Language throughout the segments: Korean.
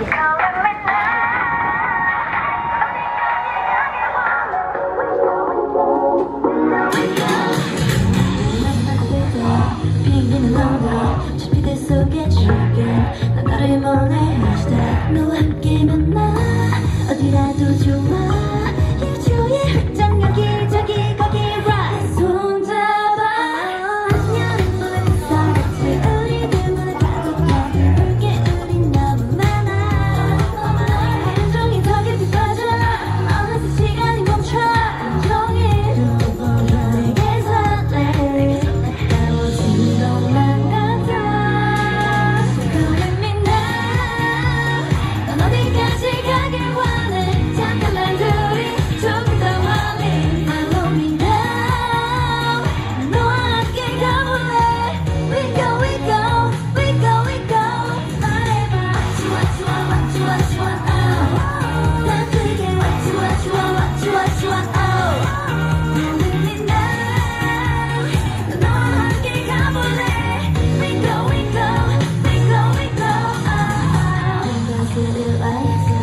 비행기는 너로 준비대 속에 출근 난 너를 몰래 너와 함께면 나 어디라도 좋아 일조의 흑장 여기저기 거기 right 손잡아 안녕 너의 무서웠지 우리들 문을 가도 가도 볼게 우린 너무 많아 하루 종일 더 깊이 빠져 어느새 시간이 멈춰 종일 내게 설레 따워진 것만 같아 Come with me now 넌 어디까지 가길 원해 잠깐만 둘이 조금 더 멀리 Follow me now 너와 함께 가볼래 We go we go we go we go 말해봐 What you want 난 그게 What you want Come with me now 넌 너와 함께 가볼래 We go we go we go we go 뭔가 그릴 like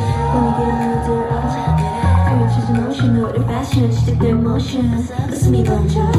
공기를 들어 펼쳐진 ocean 우리 passion 시작될 motion 웃음이 번져